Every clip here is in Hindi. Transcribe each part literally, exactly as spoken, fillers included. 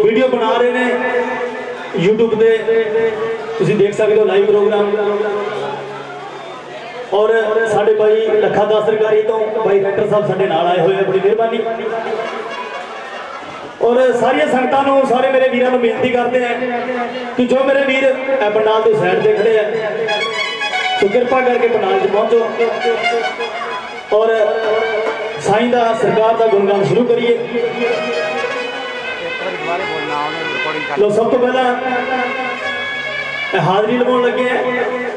वीडियो बना रहे हैं यूट्यूब पे, तुम देख सकते हो लाइव प्रोग्राम। और साढ़े भाई लखा दास सरकारी तो भाई डायरेक्टर साहब साढ़े नाल आए हुए, बड़ी मेहरबानी। और सारिया संगतां नूं, सारे मेरे वीरां नूं बेनती करते हैं कि जो मेरे वीर पंडाल के साइड से खड़े हैं तो कृपा करके पंडाल से पहुंचो और साईं दा सरकार का गुणगान शुरू करिए। लो सब तो पहला हाजरी लगा लगे हैं।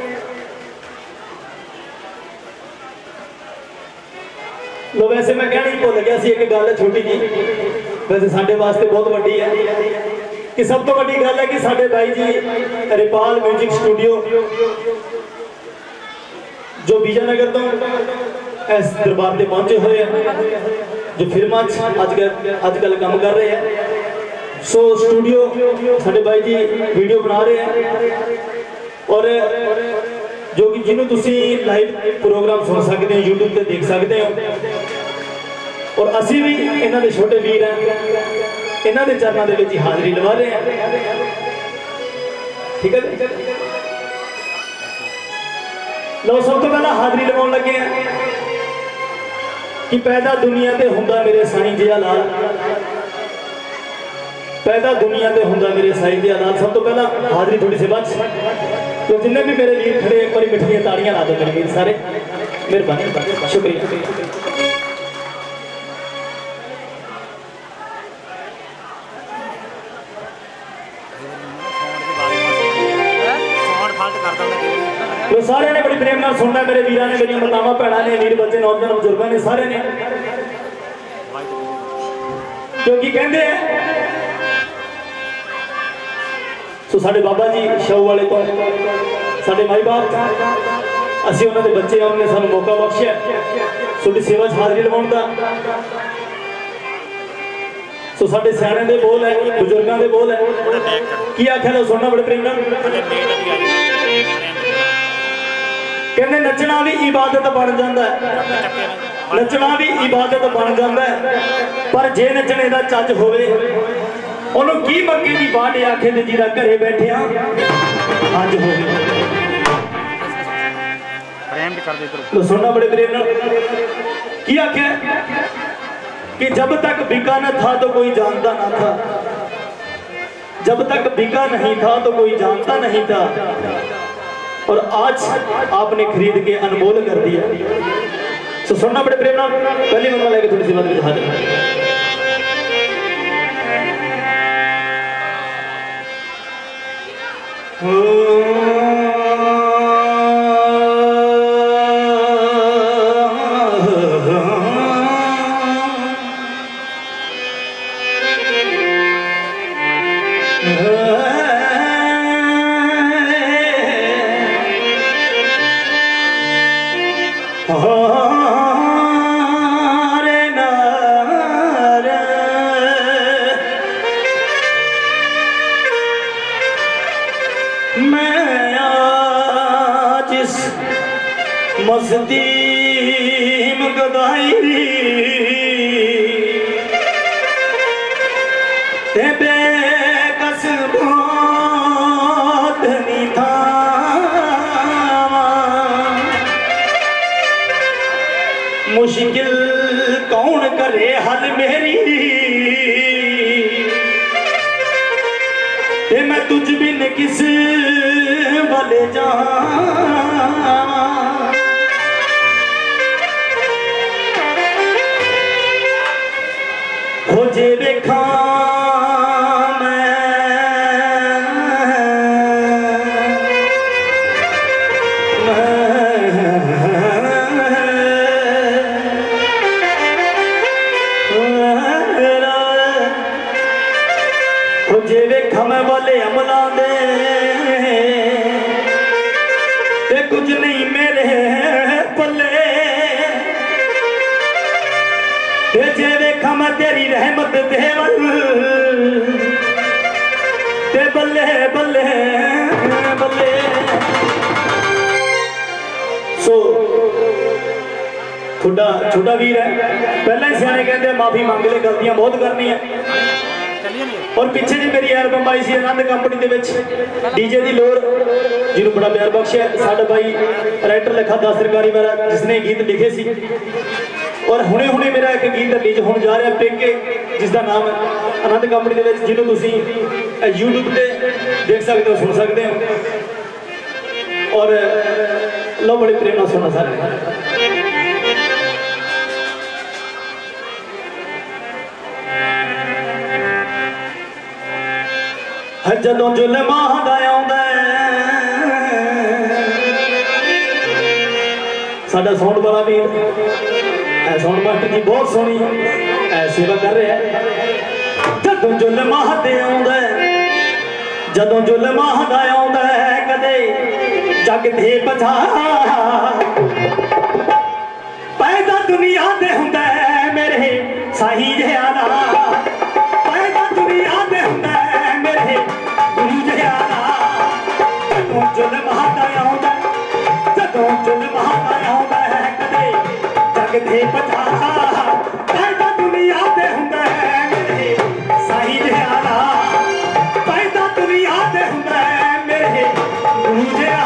लो वैसे मैं कहना ही भुल गया सी, एक गल छोटी जी वैसे साडे वास्ते बहुत वड्डी है कि सब तो वड्डी गल है कि साडे भाई जी रिपाल म्यूजिक स्टूडियो जो विजयनगर तो इस दरबार से पहुंचे हुए हैं, जो फिल्मां अजकल काम कर रहे हैं। सो स्टूडियो साडे भाई जी वीडियो बना रहे हैं और जो कि जिन्हों तुसी लाइव प्रोग्राम सुन सकते हो, यूट्यूब पे देख सकते हो। और असी भी इन्हों के छोटे वीर हैं, इन्हों के चरणों के विच हाजरी लवा रहे हैं। ठीक है, लो सब तो पहला हाजरी लगाने लगे हैं कि पैदा दुनिया ते हुंदा मेरे साईं जिहा लाल, पैदा दुनिया ते हुंदा मेरे साईं जिहा लाल। सब तो पहला हाजरी थोड़ी सी बच, तो जिन्हें भी मेरे वीर खड़े एक बार मिठिया ताड़ियां ला दो मेरे वीर सारे, मेहरबानी, शुक्रिया। तो सारे ने बड़ी प्रेम नाल सुनना, मेरे वीरां ने, मेरी मातावां भैणां ने, वीर बच्चे नौजवान बुजुर्गां ने, सारे ने, क्योंकि कहते हैं सो साडे बाबा जी शौ वाले तो साडे माई बाप असीं उन्हां दे बच्चे, उन्होंने सानूं मौका बख्शिया तुहाडी सेवा च हाजरी लवाउण दा। सो साडे सियाणे दे बोल है, बुजुर्गां दे बोल है, की आख्या लो सुनना बड़े प्रेम नाल। कहते नचना भी इबादत बन जाता है, नचना भी इबादत बन जाता है, पर जे नचने का चज होवे उन्होंने की मक्के की बाढ़ आखे ते जीरा घरे बैठे अज हो तो सुनना बड़े प्रेम की आख्या कि जब तक बिका न था तो कोई जानता ना था, जब तक बिका नहीं था तो कोई जानता नहीं था, और आज आपने खरीद के अनमोल कर दिया। तो सुनना बड़े प्रेम नाल, पहली मंगल लेके थोड़ी सी बात हाजिर। मस्तीम गदाई ते बेकस बहुत नहीं था, मुश्किल कौन करे हल मेरी, ते मैं तुझ बिन किस वाले जा हो जे देखा जे वेखा मैं वाले अमला दे ते कुछ नहीं मेरे पल्ले, ते जे वेखा मैं तेरी रहमत देवल ते बल्ले बल्ले बल्ले। सो छोटा छोटा वीर है, पहले सियाने कहते माफी मांग ले, गलतियां बहुत करनी है, और पिछे जी मेरी एल्बम आई सी आनंद कंपनी दे विच डीजे दी लोर जिन्होंने बड़ा प्यार बख्शिया साडा भाई राइटर लिखा दस सरकारी वाला जिसने गीत लिखे सी और हुणे हुणे मेरा एक गीत रिलीज होने जा रहा पेके जिसका नाम आनंद कंपनी दे विच जिन्होंने तुसी यूट्यूब पे देख सकते हो सुन सकते हो और लो बड़े प्रेम नाल सुनना सारे जदों जुल्म आंदा आउंदा साडा साउंड वाला भी साउंड मास्टर जी बहुत सोहनी सेवा कर रहे हैं। जदों जुल्म आंदा जदों जुल्म आंदा कदे जग दे बचा पैदा दुनिया दे हुंदा मेरे साही जिहा पैदा दुनिया दे हुंदा मेरे गुरु जिहा जदों जुल्म आंदा जदों जुल्म आंदा कदे जग दे बचा पैदा दुनिया दे हुंदा मेरे साही जिहा पैदा दुनिया दे हुंदा मेरे गुरु जिहा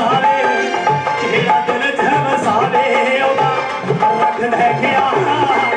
है क्या